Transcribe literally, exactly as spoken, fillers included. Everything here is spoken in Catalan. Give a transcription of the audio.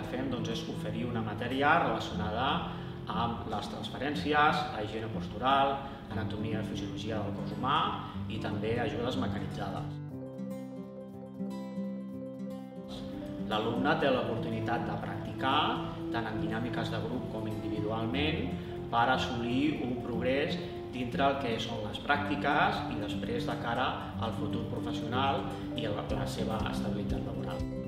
fem és oferir una matèria relacionada amb les transferències, la higiene postural, anatomia i fisiologia del cos humà i també ajudes mecanitzades. L'alumne té l'oportunitat de practicar tant en dinàmiques de grup com individualment per assolir un progrés dintre el que són les pràctiques i després de cara al futur professional i a la seva estabilitat laboral.